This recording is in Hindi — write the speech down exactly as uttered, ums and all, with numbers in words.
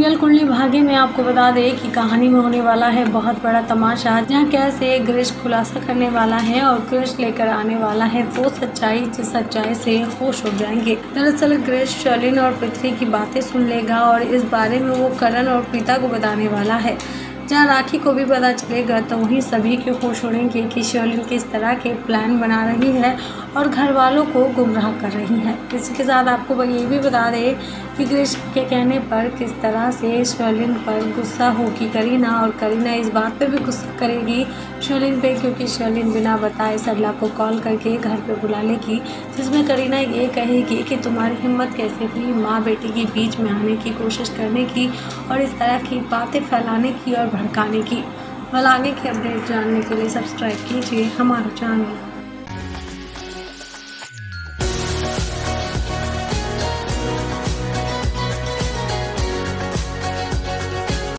सीरियल कुंडली भाग्य में आपको बता दें कि कहानी में होने वाला है बहुत बड़ा तमाशा, जहां कैसे क्रिश खुलासा करने वाला है और क्रिश लेकर आने वाला है वो सच्चाई जिस सच्चाई से होश उड़ जाएंगे। दरअसल क्रिश शर्लिन और पृथ्वी की बातें सुन लेगा और इस बारे में वो करण और प्रीता को बताने वाला है। जहाँ राखी को भी पता चलेगा तो वहीं सभी के होश उड़ेंगे कि शर्लिन किस तरह के प्लान बना रही है और घर वालों को गुमराह कर रही है। इसी के साथ आपको ये भी बता दें कि क्रिश के कहने पर किस तरह से शर्लिन पर गुस्सा होगी करीना, और करीना इस बात पे भी गुस्सा करेगी शर्लिन पे, क्योंकि शर्लिन बिना बताए सरला को कॉल करके घर पे बुला लेगी, जिसमें करीना ये कहेगी कि तुम्हारी हिम्मत कैसे हुई माँ बेटी के बीच में आने की कोशिश करने की और इस तरह की बातें फैलाने की और भड़काने की। और आगे के अपडेट जानने के लिए सब्सक्राइब कीजिए हमारा चैनल।